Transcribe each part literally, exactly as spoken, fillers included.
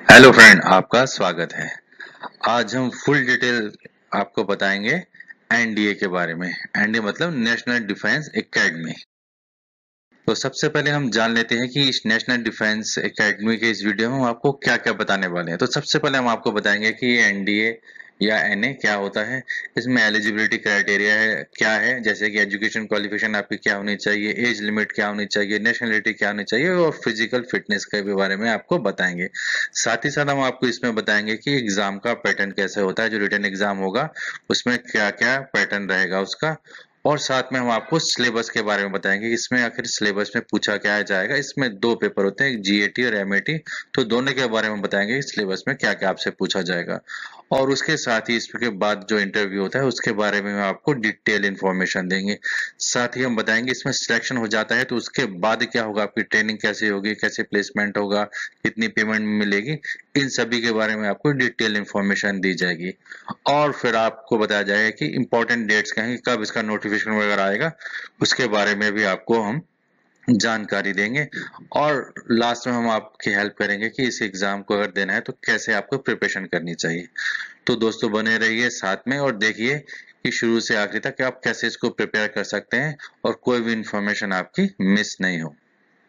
Hello friend, आपका स्वागत है। आज हम फुल डिटेल आपको बताएंगे एनडीए के बारे में। एनडीए मतलब नेशनल डिफेंस एकेडमी। तो सबसे पहले हम जान लेते हैं कि इस नेशनल डिफेंस एकेडमी के इस वीडियो में हम आपको क्या क्या बताने वाले हैं। तो सबसे पहले हम आपको बताएंगे कि एनडीए या एनए क्या होता है, इसमें एलिजिबिलिटी क्राइटेरिया है क्या है, जैसे कि एजुकेशन क्वालिफिकेशन आपकी क्या होनी चाहिए, एज लिमिट क्या होनी चाहिए, नेशनलिटी क्या होनी चाहिए और फिजिकल फिटनेस के भी बारे में आपको बताएंगे। साथ ही साथ हम आपको इसमें बताएंगे कि एग्जाम का पैटर्न कैसे होता है, जो रिटन एग्जाम होगा उसमें क्या क्या पैटर्न रहेगा उसका। और साथ में हम आपको सिलेबस के बारे में बताएंगे, इसमें आखिर सिलेबस में पूछा क्या जाएगा। इसमें दो पेपर होते हैं, जीएटी और एमएटी, तो दोनों के बारे में बताएंगे सिलेबस में क्या क्या आपसे पूछा जाएगा। और उसके साथ ही इसके बाद जो इंटरव्यू होता है उसके बारे में हम आपको डिटेल इन्फॉर्मेशन देंगे। साथ ही हम बताएंगे इसमें सिलेक्शन हो जाता है तो उसके बाद क्या होगा, आपकी ट्रेनिंग कैसे होगी, कैसे प्लेसमेंट होगा, कितनी पेमेंट मिलेगी, इन सभी के बारे में आपको डिटेल इन्फॉर्मेशन दी जाएगी। और फिर आपको बताया जाएगा कि इंपॉर्टेंट डेट्स क्या हैं, कब इसका नोटिफिकेशन वगैरह आएगा, उसके बारे में भी आपको हम जानकारी देंगे। और लास्ट में हम आपकी हेल्प करेंगे कि इस एग्जाम को अगर देना है तो कैसे आपको प्रिपरेशन करनी चाहिए। तो दोस्तों बने रहिए साथ में और देखिए कि शुरू से आखिर तक कि आप कैसे इसको प्रिपेयर कर सकते हैं और कोई भी इंफॉर्मेशन आपकी मिस नहीं हो।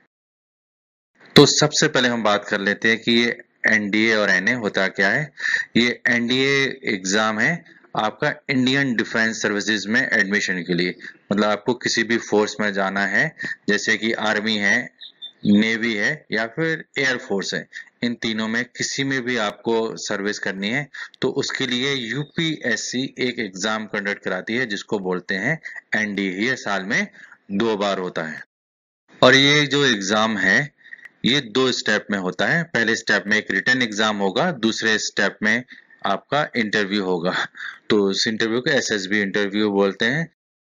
तो सबसे पहले हम बात कर लेते हैं कि ये एनडीए और एनए होता क्या है। ये एनडीए एग्जाम है आपका इंडियन डिफेंस सर्विसेज में एडमिशन के लिए। मतलब आपको किसी भी फोर्स में जाना है, जैसे कि आर्मी है, नेवी है या फिर एयर फोर्स है, इन तीनों में किसी में भी आपको सर्विस करनी है तो उसके लिए यूपीएससी एक एग्जाम कंडक्ट कराती है जिसको बोलते हैं एनडीए। ये साल में दो बार होता है। और ये जो एग्जाम है ये दो स्टेप में होता है। पहले स्टेप में एक रिटन एग्जाम होगा, दूसरे स्टेप में आपका इंटरव्यू होगा। तो इस इंटरव्यू को एसएसबी इंटरव्यू बोलते हैं।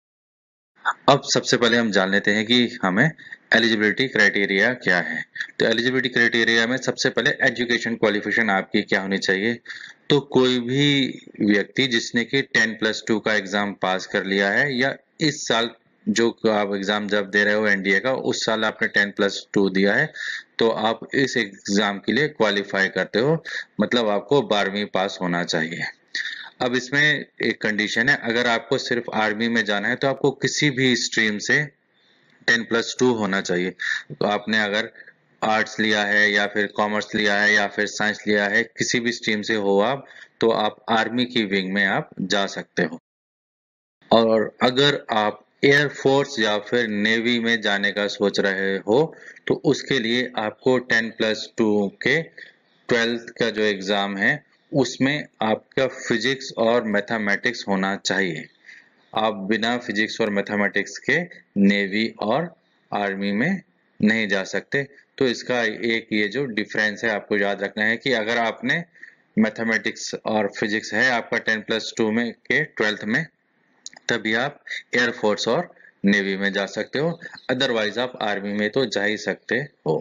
अब सबसे पहले हम जान लेते हैं कि हमें एलिजिबिलिटी क्राइटेरिया क्या है। तो एलिजिबिलिटी क्राइटेरिया में सबसे पहले एजुकेशन क्वालिफिकेशन आपकी क्या होनी चाहिए। तो कोई भी व्यक्ति जिसने कि टेन प्लस टू का एग्जाम पास कर लिया है, या इस साल जो आप एग्जाम जब दे रहे हो एनडीए का, उस साल आपने टेन प्लस टू दिया है तो आप इस एग्जाम के लिए क्वालिफाई करते हो, मतलब आपको बारहवीं पास होना चाहिए। अब इसमें एक कंडीशन है, अगर आपको सिर्फ आर्मी में जाना है तो आपको किसी भी स्ट्रीम से टेन प्लस टू होना चाहिए। तो आपने अगर आर्ट्स लिया है या फिर कॉमर्स लिया है या फिर साइंस लिया है, किसी भी स्ट्रीम से हो आप, तो आप आर्मी की विंग में आप जा सकते हो। और अगर आप एयर फोर्स या फिर नेवी में जाने का सोच रहे हो तो उसके लिए आपको टेन प्लस टू के ट्वेल्थ का जो एग्जाम है उसमें आपका फिजिक्स और मैथमेटिक्स होना चाहिए। आप बिना फिजिक्स और मैथमेटिक्स के नेवी और आर्मी में नहीं जा सकते। तो इसका एक ये जो डिफरेंस है आपको याद रखना है कि अगर आपने मैथमेटिक्स और फिजिक्स है आपका टेन प्लस टू में के ट्वेल्थ में, तभी आप एयरफोर्स और नेवी में जा सकते हो, अदरवाइज आप आर्मी में तो जा ही सकते हो।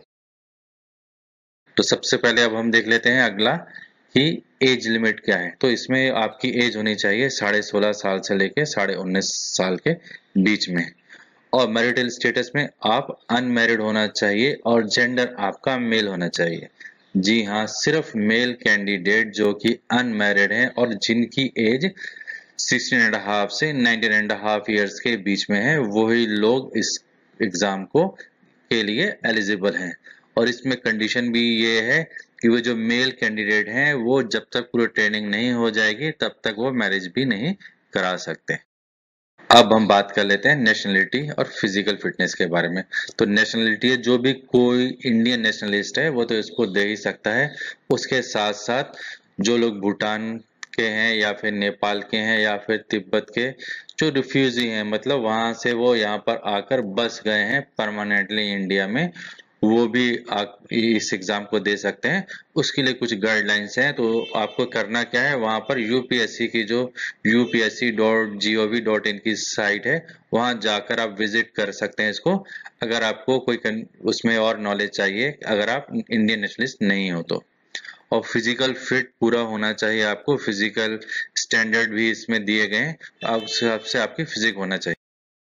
तो सबसे पहले अब हम देख लेते हैं अगला कि एज लिमिट क्या है। तो इसमें आपकी एज होनी चाहिए साढ़े सोलह साल से लेके साढ़े उन्नीस साल के बीच में। और मैरिटल स्टेटस में आप अनमैरिड होना चाहिए और जेंडर आपका मेल होना चाहिए। जी हाँ, सिर्फ मेल कैंडिडेट जो कि अनमैरिड हैं और जिनकी एज सिक्सटीन एंड हाफ से नाइनटीन एंड हाफ ईयर्स के बीच में है, वही लोग इस एग्जाम को के लिए एलिजिबल हैं। और इसमें कंडीशन भी ये है कि वो जो मेल कैंडिडेट हैं वो जब तक पूरी ट्रेनिंग नहीं हो जाएगी तब तक वो मैरिज भी नहीं करा सकते। अब हम बात कर लेते हैं नेशनलिटी और फिजिकल फिटनेस के बारे में। तो नेशनलिटी है, जो भी कोई इंडियन नेशनलिस्ट है वो तो इसको दे ही सकता है। उसके साथ साथ जो लोग भूटान के हैं या फिर नेपाल के हैं या फिर तिब्बत के जो रिफ्यूजी हैं, मतलब वहां से वो यहाँ पर आकर बस गए हैं परमानेंटली इंडिया में, वो भी आ, इस एग्जाम को दे सकते हैं। उसके लिए कुछ गाइडलाइंस हैं। तो आपको करना क्या है, वहां पर यूपीएससी की जो UPSC dot G O V dot in की साइट है वहां जाकर आप विजिट कर सकते हैं इसको, अगर आपको कोई कन, उसमें और नॉलेज चाहिए, अगर आप इंडियन नेशनलिस्ट नहीं हो तो। और फिजिकल फिट पूरा होना चाहिए आपको, फिजिकल स्टैंडर्ड भी इसमें दिए गए हैं, आप उस हिसाब से आपकी फिजिक होना चाहिए।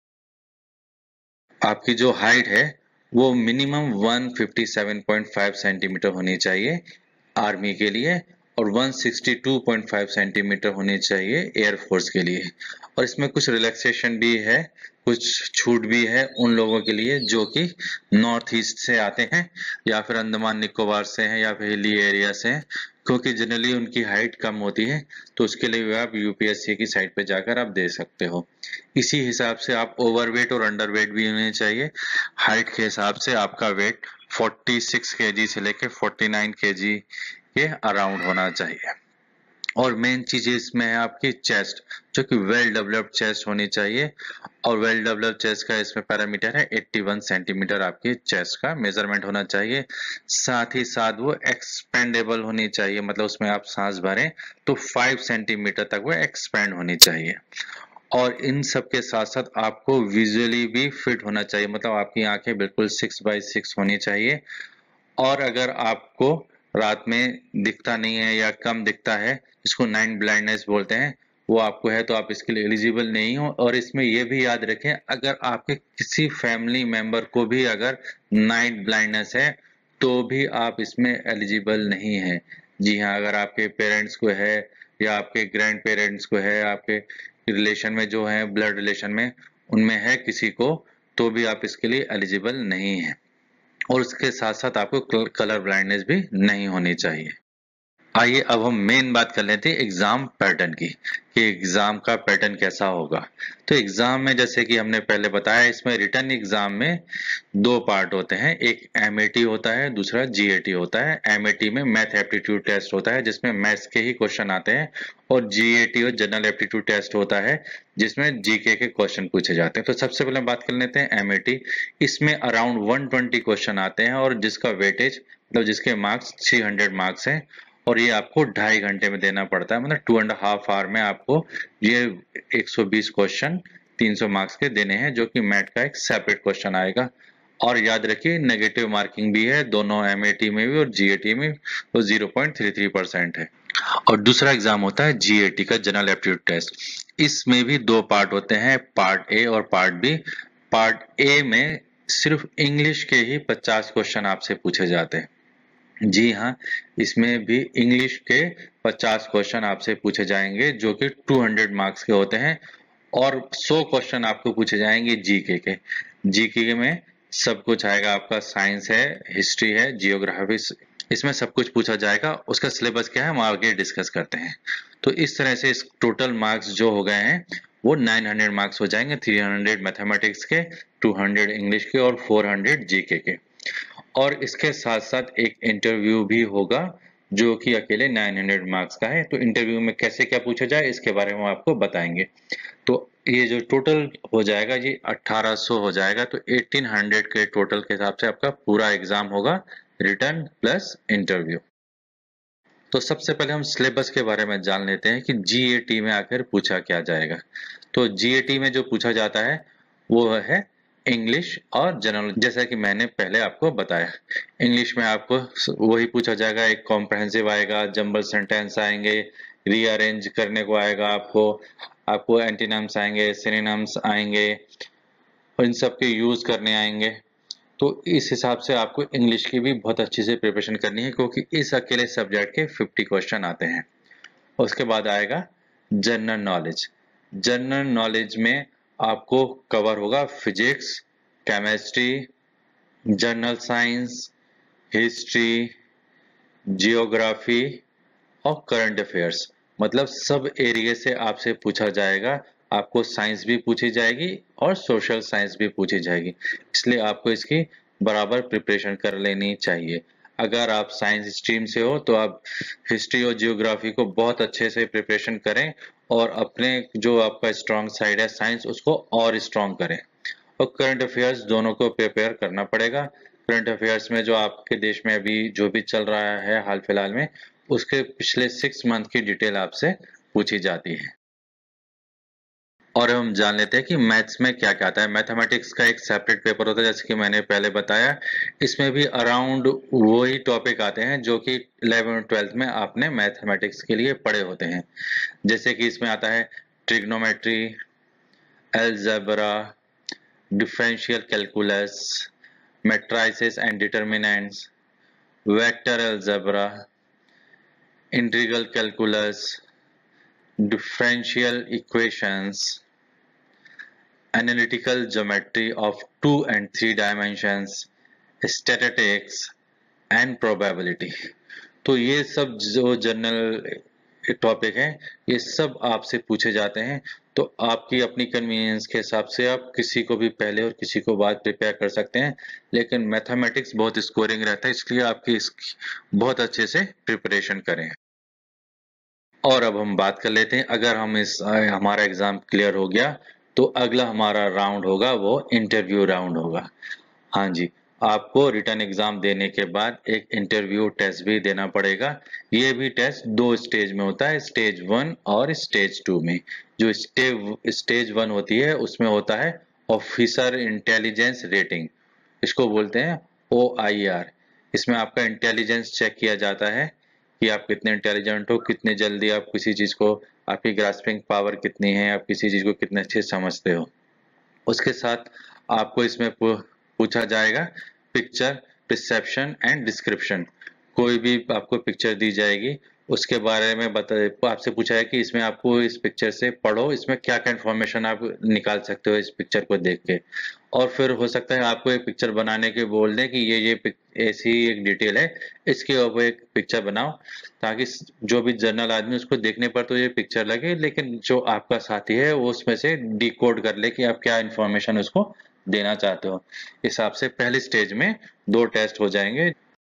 आपकी जो हाइट है वो minimum one fifty seven point five centimetre होनी चाहिए। आर्मी के लिए और एक सौ बासठ पॉइंट पाँच सेंटीमीटर होनी चाहिए एयरफोर्स के लिए। और इसमें कुछ रिलैक्सेशन भी है, कुछ छूट भी है उन लोगों के लिए जो कि नॉर्थ ईस्ट से आते हैं या फिर अंडमान निकोबार से हैं या फिर हिली एरिया से हैं, क्योंकि जनरली उनकी हाइट कम होती है, तो उसके लिए भी आप यूपीएससी की साइट पे जाकर आप दे सकते हो। इसी हिसाब से आप ओवरवेट और अंडरवेट भी होने चाहिए। हाइट के हिसाब से आपका वेट छियालीस केजी से लेके उनचास केजी के अराउंड होना चाहिए। और मेन चीज इसमें है आपकी चेस्ट, जो कि वेल डेवलप्ड चेस्ट होनी चाहिए। और वेल डेवलप्ड चेस्ट का इसमें पैरामीटर है इक्यासी सेंटीमीटर आपकी चेस्ट का मेजरमेंट होना चाहिए। साथ ही साथ वो एक्सपेंडेबल होनी चाहिए, मतलब उसमें आप सांस भरें तो पाँच सेंटीमीटर तक वो एक्सपेंड होनी चाहिए। और इन सब के साथ साथ आपको विजुअली भी फिट होना चाहिए, मतलब आपकी आंखें बिल्कुल सिक्स बाई सिक्स होनी चाहिए। और अगर आपको रात में दिखता नहीं है या कम दिखता है, जिसको नाइट ब्लाइंडनेस बोलते हैं, वो आपको है तो आप इसके लिए एलिजिबल नहीं हो। और इसमें यह भी याद रखें, अगर आपके किसी फैमिली मेंबर को भी अगर नाइट ब्लाइंडनेस है तो भी आप इसमें एलिजिबल नहीं है। जी हाँ, अगर आपके पेरेंट्स को है या आपके ग्रैंड पेरेंट्स को है, आपके रिलेशन में जो है ब्लड रिलेशन में उनमें है किसी को, तो भी आप इसके लिए एलिजिबल नहीं है। और उसके साथ साथ आपको कलर ब्लाइंडनेस भी नहीं होनी चाहिए। आइए अब हम मेन बात कर लेते हैं एग्जाम पैटर्न की, कि एग्जाम का पैटर्न कैसा होगा। तो एग्जाम में जैसे कि हमने पहले बताया, इसमें रिटन एग्जाम में दो पार्ट होते हैं, एक एमएटी होता है, दूसरा जीएटी होता है। एमएटी में मैथ एप्टीट्यूड टेस्ट होता है जिसमें मैथ्स के ही क्वेश्चन आते हैं, और जीएटी और जनरल एप्टीट्यूड टेस्ट होता है जिसमें जीके के क्वेश्चन पूछे जाते हैं। तो सबसे पहले बात कर लेते हैं एमएटी। इसमें अराउंड एक सौ बीस क्वेश्चन आते हैं और जिसका वेटेज, मतलब जिसके मार्क्स छह सौ मार्क्स हैं, और ये आपको ढाई घंटे में देना पड़ता है, मतलब टू एंड हाफ आवर में आपको ये एक सौ बीस क्वेश्चन तीन सौ मार्क्स के देने हैं, जो कि मैथ का एक सेपरेट क्वेश्चन आएगा। और याद रखिए नेगेटिव मार्किंग भी है दोनों एमएटी में भी और जीएटी में, तो zero point three three percent है। और दूसरा एग्जाम होता है जीएटी का, जनरल एप्टीट्यूड टेस्ट। इसमें भी दो पार्ट होते हैं, पार्ट ए और पार्ट बी। पार्ट ए में सिर्फ इंग्लिश के ही पचास क्वेश्चन आपसे पूछे जाते हैं। जी हाँ, इसमें भी इंग्लिश के पचास क्वेश्चन आपसे पूछे जाएंगे जो कि दो सौ मार्क्स के होते हैं। और सौ क्वेश्चन आपको पूछे जाएंगे जीके के। जीके में सब कुछ आएगा, आपका साइंस है, हिस्ट्री है, जियोग्राफी, इसमें सब कुछ पूछा जाएगा। उसका सिलेबस क्या है हम आगे डिस्कस करते हैं। तो इस तरह से इस टोटल मार्क्स जो हो गए हैं वो नौ सौ मार्क्स हो जाएंगे, तीन सौ मैथमेटिक्स के, दो सौ इंग्लिश के और चार सौ जीके के। और इसके साथ साथ एक इंटरव्यू भी होगा जो कि अकेले नौ सौ मार्क्स का है। तो इंटरव्यू में कैसे क्या पूछा जाए इसके बारे में आपको बताएंगे। तो ये जो टोटल हो जाएगा ये अठारह सौ हो जाएगा, तो अठारह सौ के टोटल के हिसाब से आपका पूरा एग्जाम होगा, रिटर्न प्लस इंटरव्यू। तो सबसे पहले हम सिलेबस के बारे में जान लेते हैं कि जीएटी में आखिर पूछा क्या जाएगा। तो जीएटी में जो पूछा जाता है वो है इंग्लिश और जनरल, जैसा कि मैंने पहले आपको बताया। इंग्लिश में आपको वही पूछा जाएगा, एक कॉम्प्रहेंसिव आएगा, जंबल सेंटेंस आएंगे, रीअरेंज करने को आएगा आपको, आपको एंटीनम्स आएंगे, सिनोनिम्स आएंगे, और इन सब के यूज करने आएंगे। तो इस हिसाब से आपको इंग्लिश की भी बहुत अच्छी से प्रिपरेशन करनी है, क्योंकि इस अकेले सब्जेक्ट के पचास क्वेश्चन आते हैं। उसके बाद आएगा जनरल नॉलेज। जनरल नॉलेज में आपको कवर होगा physics, chemistry, general science, history, geography और करंट अफेयर्स, मतलब सब एरिया से आपसे पूछा जाएगा। आपको साइंस भी पूछी जाएगी और सोशल साइंस भी पूछी जाएगी, इसलिए आपको इसकी बराबर प्रिपरेशन कर लेनी चाहिए। अगर आप साइंस स्ट्रीम से हो तो आप हिस्ट्री और जियोग्राफी को बहुत अच्छे से प्रिपरेशन करें, और अपने जो आपका स्ट्रांग साइड है साइंस, उसको और स्ट्रांग करें। और करंट अफेयर्स दोनों को प्रिपेयर करना पड़ेगा। करंट अफेयर्स में जो आपके देश में अभी जो भी चल रहा है हाल फिलहाल में, उसके पिछले सिक्स मंथ की डिटेल आपसे पूछी जाती है। और हम जान लेते हैं कि मैथ्स में क्या क्या आता है। मैथमेटिक्स का एक सेपरेट पेपर होता है, जैसे कि मैंने पहले बताया। इसमें भी अराउंड वही टॉपिक आते हैं जो कि इलेवेंथ और ट्वेल्थ में आपने मैथमेटिक्स के लिए पढ़े होते हैं। जैसे कि इसमें आता है trigonometry, algebra, differential calculus, matrices and determinants, vector algebra, integral calculus, differential equations, analytical geometry of two and three dimensions, statistics and probability. तो ये सब जो जनरल टॉपिक है ये सब आपसे पूछे जाते हैं। तो आपकी अपनी कन्वीनियंस के हिसाब से आप किसी को भी पहले और किसी को बाद प्रिपेयर कर सकते हैं, लेकिन मैथमेटिक्स बहुत स्कोरिंग रहता है, इसलिए आपकी इसकी बहुत अच्छे से प्रिपरेशन करें। और अब हम बात कर लेते हैं, अगर हम इस हमारा एग्जाम क्लियर हो गया तो अगला हमारा राउंड होगा वो इंटरव्यू राउंड होगा। हाँ जी, आपको रिटन एग्जाम देने के बाद एक इंटरव्यू टेस्ट भी देना पड़ेगा। ये भी टेस्ट दो स्टेज में होता है, स्टेज वन और स्टेज टू में। जो स्टेज स्टेज वन होती है उसमें होता है ऑफिसर इंटेलिजेंस रेटिंग, इसको बोलते हैं ओ आई आर। इसमें आपका इंटेलिजेंस चेक किया जाता है कि आप कितने इंटेलिजेंट हो, कितने जल्दी आप किसी चीज को, आपकी ग्रास्पिंग पावर कितनी है, आप किसी चीज को कितने अच्छे समझते हो। उसके साथ आपको इसमें पूछा जाएगा पिक्चर रिसेप्शन एंड डिस्क्रिप्शन। कोई भी आपको पिक्चर दी जाएगी उसके बारे में बता, आपसे पूछा है कि इसमें आपको इस पिक्चर से पढ़ो, इसमें क्या क्या इन्फॉर्मेशन आप निकाल सकते हो इस पिक्चर को देख के। और फिर हो सकता है आपको एक पिक्चर बनाने के बोल दें कि ये ये ऐसी एक डिटेल है, इसके ऊपर एक पिक्चर बनाओ, ताकि जो भी जनरल आदमी उसको देखने पर तो ये पिक्चर लगे, लेकिन जो आपका साथी है वो उसमें से डिकोड कर ले कि आप क्या इन्फॉर्मेशन उसको देना चाहते हो। इस हिसाब से पहली स्टेज में दो टेस्ट हो जाएंगे,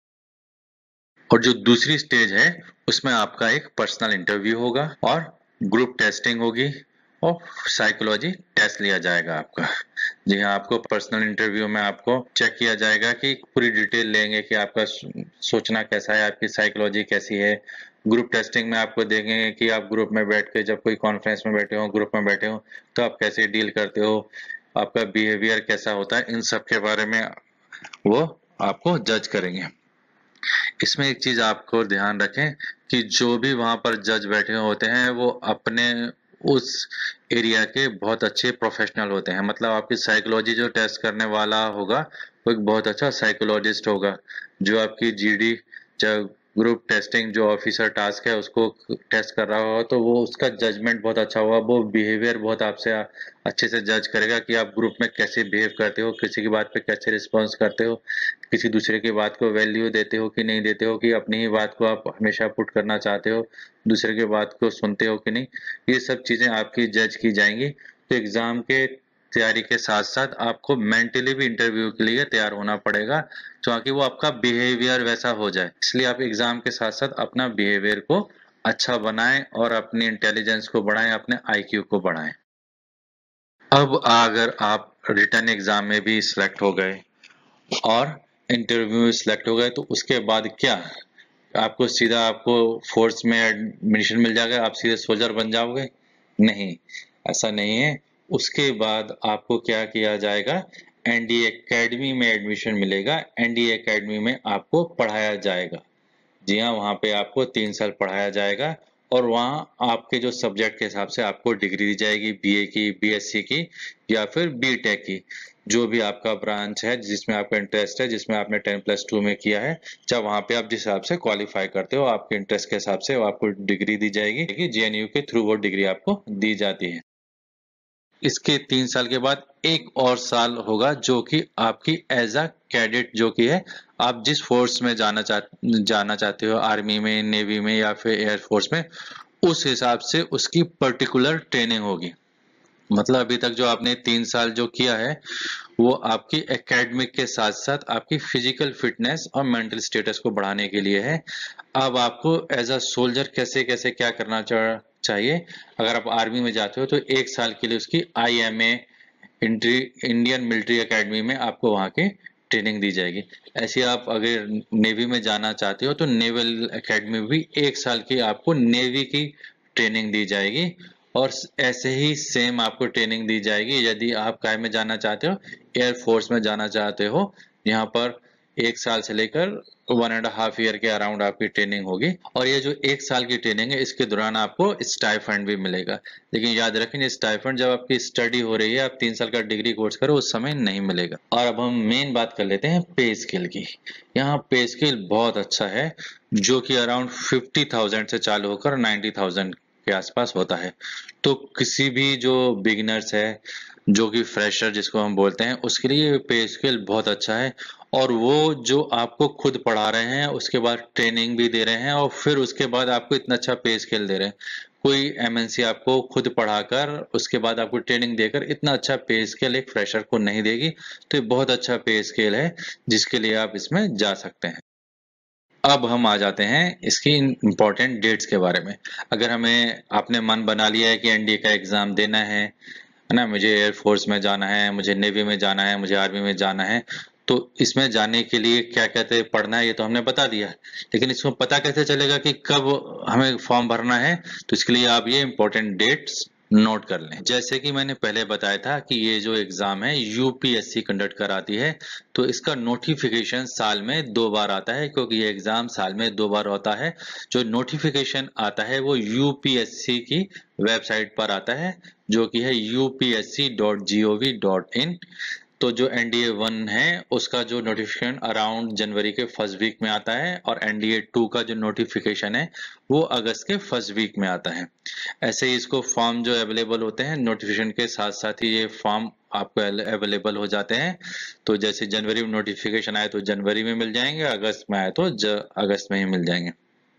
और जो दूसरी स्टेज है उसमें आपका एक पर्सनल इंटरव्यू होगा और ग्रुप टेस्टिंग होगी और साइकोलॉजी टेस्ट लिया जाएगा आपका। जी हाँ, आपको पर्सनल इंटरव्यू में आपको चेक किया जाएगा कि पूरी डिटेल लेंगे कि आपका सोचना कैसा है, आपकी साइकोलॉजी कैसी है। ग्रुप टेस्टिंग में आपको देखेंगे कि आप ग्रुप में बैठ के, जब कोई कॉन्फ्रेंस में बैठे हो, ग्रुप में बैठे हो, तो आप कैसे डील करते हो, आपका बिहेवियर कैसा होता है, इन सब के बारे में वो आपको जज करेंगे। इसमें एक चीज आपको ध्यान रखें कि जो भी वहां पर जज बैठे होते हैं वो अपने उस एरिया के बहुत अच्छे प्रोफेशनल होते हैं। मतलब आपकी साइकोलॉजी जो टेस्ट करने वाला होगा वो एक बहुत अच्छा साइकोलॉजिस्ट होगा। जो आपकी जीडी ग्रुप टेस्टिंग जो ऑफिसर टास्क है उसको टेस्ट कर रहा होगा तो वो उसका जजमेंट बहुत अच्छा होगा, वो बिहेवियर बहुत आपसे अच्छे से जज करेगा कि आप ग्रुप में कैसे बिहेव करते हो, किसी की बात पे कैसे रिस्पॉन्स करते हो, किसी दूसरे की बात को वैल्यू देते हो कि नहीं देते हो, कि अपनी ही बात को आप हमेशा पुट करना चाहते हो, दूसरे की बात को सुनते हो कि नहीं। ये सब चीजें आपकी जज की जाएंगी। तो एग्जाम के तैयारी के साथ साथ आपको मेंटली भी इंटरव्यू के लिए तैयार होना पड़ेगा ताकि वो आपका बिहेवियर वैसा हो जाए। इसलिए आप एग्जाम के साथ साथ अपना बिहेवियर को अच्छा बनाएं और अपनी इंटेलिजेंस को बढ़ाएं, अपने आईक्यू को बढ़ाएं। अब अगर आप रिटन एग्जाम में भी सिलेक्ट हो गए और इंटरव्यू में सिलेक्ट हो गए तो उसके बाद क्या आपको सीधा आपको फोर्स में एडमिशन मिल जाएगा, आप सीधे सोल्जर बन जाओगे? नहीं, ऐसा नहीं है। उसके बाद आपको क्या किया जाएगा, एनडीए एकेडमी में एडमिशन मिलेगा। एनडीए एकेडमी में आपको पढ़ाया जाएगा। जी हाँ, वहाँ पे आपको तीन साल पढ़ाया जाएगा और वहाँ आपके जो सब्जेक्ट के हिसाब से आपको डिग्री दी जाएगी, बीए की, बीएससी की या फिर बीटेक की, जो भी आपका ब्रांच है जिसमें आपका इंटरेस्ट है, जिसमें आपने टेन प्लस टू में किया है, चाहे वहाँ पे आप जिस हिसाब से क्वालिफाई करते हो आपके इंटरेस्ट के हिसाब से आपको डिग्री दी जाएगी। जेएनयू के थ्रू वो डिग्री आपको दी जाती है। इसके तीन साल के बाद एक और साल होगा जो कि आपकी एज अ कैडेट जो कि है, आप जिस फोर्स में जाना चाह जाना चाहते हो, आर्मी में, नेवी में या फिर एयरफोर्स में, उस हिसाब से उसकी पर्टिकुलर ट्रेनिंग होगी। मतलब अभी तक जो आपने तीन साल जो किया है वो आपकी एकेडमिक के साथ साथ आपकी फिजिकल फिटनेस और मेंटल स्टेटस को बढ़ाने के लिए है। अब आपको एज अ सोल्जर कैसे कैसे क्या करना चाहिए, अगर आप आर्मी में जाते हो तो एक साल के लिए उसकी I M A Indian military academy में आपको वहां की ट्रेनिंग दी जाएगी। ऐसे आप अगर नेवी में जाना चाहते हो तो नेवल एकेडमी में भी एक साल की आपको नेवी की ट्रेनिंग दी जाएगी। और ऐसे ही सेम आपको ट्रेनिंग दी जाएगी यदि आप काय में जाना चाहते हो, एयरफोर्स में जाना चाहते हो, यहाँ पर एक साल से लेकर वन एंड हाफ ईयर के अराउंड आपकी ट्रेनिंग होगी, और ये जो एक साल की ट्रेनिंग है इसके दौरान आपको स्टाइफंड भी मिलेगा। लेकिन याद रखें ये स्टाइफंड जब आपकी स्टडी हो रही है, आप तीन साल का डिग्री कोर्स करो, उस समय नहीं मिलेगा। और अब हम मेन बात कर लेते हैं पे स्केल की। यहाँ पे स्केल बहुत अच्छा है, जो कि अराउंड फिफ्टी थाउजेंड से चालू होकर नाइन्टी थाउजेंड के आसपास होता है। तो किसी भी जो बिगिनर्स है, जो कि फ्रेशर जिसको हम बोलते हैं, उसके लिए पे स्केल बहुत अच्छा है। और वो जो आपको खुद पढ़ा रहे हैं, उसके बाद ट्रेनिंग भी दे रहे हैं, और फिर उसके बाद आपको इतना अच्छा पे स्केल दे रहे हैं। कोई एमएनसी आपको खुद पढ़ाकर उसके बाद आपको ट्रेनिंग देकर इतना अच्छा पे स्केल एक फ्रेशर को नहीं देगी। तो ये बहुत अच्छा पे स्केल है जिसके लिए आप इसमें जा सकते हैं। अब हम आ जाते हैं इसकी इम्पोर्टेंट डेट्स के बारे में। अगर हमें आपने मन बना लिया है कि एनडीए का एग्जाम देना है है ना, मुझे एयरफोर्स में जाना है, मुझे नेवी में जाना है, मुझे आर्मी में जाना है, तो इसमें जाने के लिए क्या कहते पढ़ना है ये तो हमने बता दिया। लेकिन इसमें पता कैसे चलेगा कि कब हमें फॉर्म भरना है? तो इसके लिए आप ये इम्पोर्टेंट डेट्स नोट कर लें। जैसे कि मैंने पहले बताया था कि ये जो एग्जाम है यूपीएससी कंडक्ट कराती है, तो इसका नोटिफिकेशन साल में दो बार आता है, क्योंकि ये एग्जाम साल में दो बार होता है। जो नोटिफिकेशन आता है वो यूपीएससी की वेबसाइट पर आता है, जो कि है U P S C dot G O V dot in. तो जो एनडीए वन है उसका जो नोटिफिकेशन अराउंड जनवरी के फर्स्ट वीक में आता है, और एनडीए टू का जो नोटिफिकेशन है वो अगस्त के फर्स्ट वीक में आता है। ऐसे ही इसको फॉर्म जो अवेलेबल होते हैं नोटिफिकेशन के साथ साथ ही ये फॉर्म आपको अवेलेबल हो जाते हैं। तो जैसे जनवरी में नोटिफिकेशन आए तो जनवरी में मिल जाएंगे, अगस्त में आए तो अगस्त में ही मिल जाएंगे।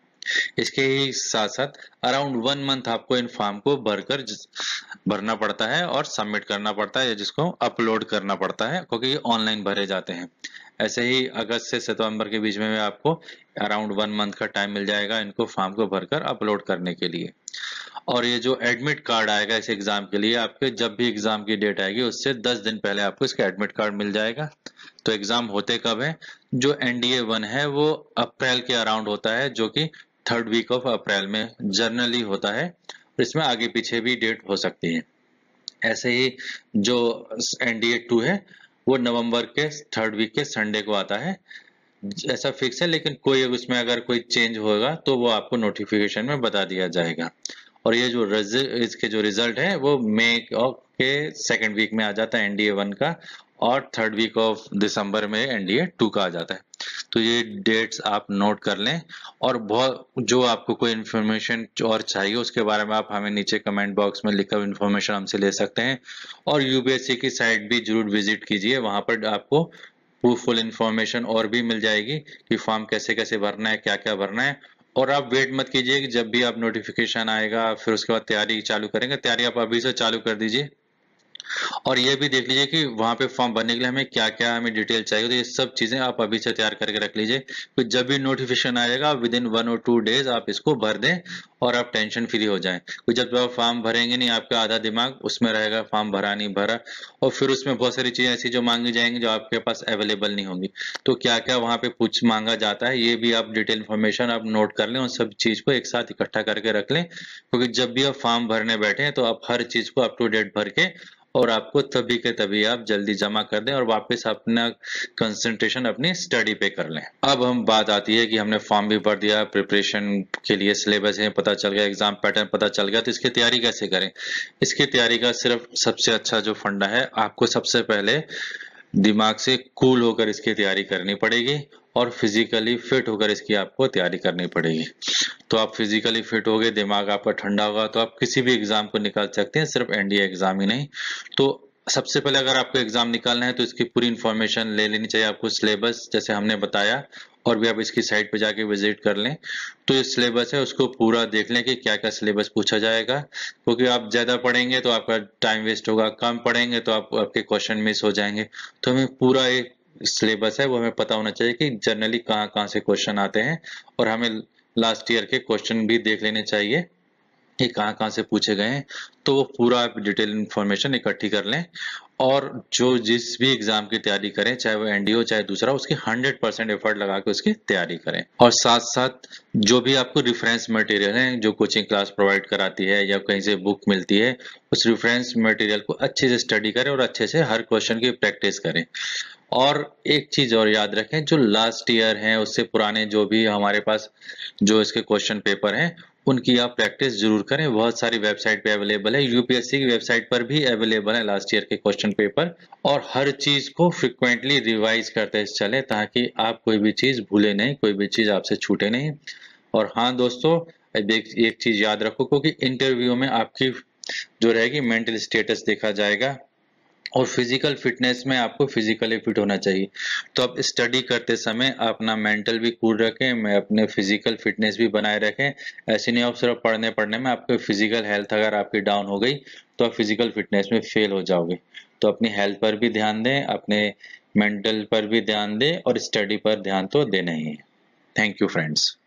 इसके ही साथ साथ अराउंड वन मंथ आपको इन फॉर्म को भरकर भरना पड़ता है और सबमिट करना पड़ता है, जिसको अपलोड करना पड़ता है, क्योंकि ये ऑनलाइन भरे जाते हैं। ऐसे ही अगस्त से सितंबर के बीच में आपको अराउंड वन मंथ का टाइम मिल जाएगा इनको फॉर्म को भरकर अपलोड करने के लिए। और ये जो एडमिट कार्ड आएगा इस एग्जाम के लिए, आपके जब भी एग्जाम की डेट आएगी उससे दस दिन पहले आपको इसका एडमिट कार्ड मिल जाएगा। तो एग्जाम होते कब है? जो एनडीए वन है वो अप्रैल के अराउंड होता है, जो कि थर्ड वीक ऑफ अप्रैल में जनरली होता है, और इसमें आगे पीछे भी डेट हो सकती है। ऐसे ही जो एनडीए टू है वो नवंबर के थर्ड वीक के संडे को आता है, ऐसा फिक्स है। लेकिन कोई उसमें अगर कोई चेंज होगा तो वो आपको नोटिफिकेशन में बता दिया जाएगा। और ये जो इसके जो रिजल्ट है वो मई के सेकंड वीक में आ जाता है एनडीए वन का, और थर्ड वीक ऑफ दिसंबर में एनडीए टू का आ जाता है। तो ये डेट्स आप नोट कर लें। और बहुत जो आपको कोई इन्फॉर्मेशन और चाहिए उसके बारे में आप हमें नीचे कमेंट बॉक्स में लिखकर इन्फॉर्मेशन हमसे ले सकते हैं। और यूपीएससी की साइट भी जरूर विजिट कीजिए, वहां पर आपको फुल इन्फॉर्मेशन और भी मिल जाएगी कि फॉर्म कैसे कैसे भरना है, क्या क्या भरना है। और आप वेट मत कीजिए कि जब भी आप नोटिफिकेशन आएगा फिर उसके बाद तैयारी चालू करेंगे, तैयारी आप अभी से चालू कर दीजिए। और ये भी देख लीजिए कि वहां पे फॉर्म भरने के लिए हमें क्या क्या हमें डिटेल चाहिए, तो ये सब चीजें आप अभी से तैयार करके रख लीजिए। तो जब भी नोटिफिकेशन आएगा विद इन वन और टू डेज आप इसको भर दें और आप टेंशन फ्री हो जाएं। तो जब आप फॉर्म भरेंगे नहीं, आपका आधा दिमाग उसमें रहेगा फॉर्म भरा नहीं भरा, और फिर उसमें बहुत सारी चीजें ऐसी जो मांगी जाएंगी जो आपके पास अवेलेबल नहीं होंगी। तो क्या क्या वहां पे पूछ मांगा जाता है ये भी आप डिटेल इन्फॉर्मेशन आप नोट कर लें, उन सब चीज को एक साथ इकट्ठा करके रख लें, क्योंकि जब भी आप फॉर्म भरने बैठे हैं तो आप हर चीज को अप टू डेट भर के और आपको तभी के तभी आप जल्दी जमा कर दें और वापस अपना कंसंट्रेशन अपनी स्टडी पे कर लें। अब हम बात आती है कि हमने फॉर्म भी भर दिया, प्रिपरेशन के लिए सिलेबस है पता चल गया, एग्जाम पैटर्न पता चल गया, तो इसकी तैयारी कैसे करें? इसकी तैयारी का सिर्फ सबसे अच्छा जो फंडा है, आपको सबसे पहले दिमाग से कूल होकर इसकी तैयारी करनी पड़ेगी और फिजिकली फिट होकर इसकी आपको तैयारी करनी पड़ेगी। तो आप फिजिकली फिट हो गए, दिमाग आपका ठंडा होगा तो आप किसी भी एग्जाम को निकाल सकते हैं, सिर्फ एनडीए एग्जाम ही नहीं। तो सबसे पहले अगर आपको एग्जाम निकालना है तो इसकी पूरी इंफॉर्मेशन ले लेनी चाहिए आपको, सिलेबस जैसे हमने बताया, और भी आप इसकी साइट पे जाके विजिट कर लें। तो ये सिलेबस है उसको पूरा देख लें कि क्या क्या सिलेबस पूछा जाएगा, क्योंकि आप ज्यादा पढ़ेंगे तो आपका टाइम वेस्ट होगा, कम पढ़ेंगे तो आप आपके क्वेश्चन मिस हो जाएंगे। तो हमें पूरा एक सिलेबस है वो हमें पता होना चाहिए कि जनरली कहाँ कहाँ से क्वेश्चन आते हैं, और हमें लास्ट ईयर के क्वेश्चन भी देख लेने चाहिए कि कहाँ कहाँ से पूछे गए हैं। तो वो पूरा आप डिटेल इन्फॉर्मेशन इकट्ठी कर लें, और जो जिस भी एग्जाम की तैयारी करें, चाहे वो एनडीए हो चाहे दूसरा, उसकी हंड्रेड परसेंट एफर्ट लगा के उसकी तैयारी करें। और साथ साथ जो भी आपको रिफरेंस मटेरियल है जो कोचिंग क्लास प्रोवाइड कराती है या कहीं से बुक मिलती है, उस रिफरेंस मटेरियल को अच्छे से स्टडी करें और अच्छे से हर क्वेश्चन की प्रैक्टिस करें। और एक चीज और याद रखें, जो लास्ट ईयर है उससे पुराने जो भी हमारे पास जो इसके क्वेश्चन पेपर हैं उनकी आप प्रैक्टिस जरूर करें। बहुत सारी वेबसाइट पे अवेलेबल है, यूपीएससी की वेबसाइट पर भी अवेलेबल है लास्ट ईयर के क्वेश्चन पेपर। और हर चीज को फ्रिक्वेंटली रिवाइज करते चले ताकि आप कोई भी चीज भूले नहीं, कोई भी चीज आपसे छूटे नहीं। और हाँ दोस्तों, देख एक चीज याद रखो, क्योंकि इंटरव्यू में आपकी जो रहेगी मेंटल स्टेटस देखा जाएगा और फिजिकल फिटनेस में आपको फिजिकली फिट होना चाहिए। तो आप स्टडी करते समय अपना मेंटल भी कूल रखें, मैं अपने फिजिकल फिटनेस भी बनाए रखें। ऐसे नहीं आप सिर्फ पढ़ने पढ़ने में आपकी फिजिकल हेल्थ अगर आपकी डाउन हो गई तो आप फिजिकल फिटनेस में फेल हो जाओगे। तो अपनी हेल्थ पर भी ध्यान दें, अपने मेंटल पर भी ध्यान दें और स्टडी पर ध्यान तो देना ही है। Thank you friends.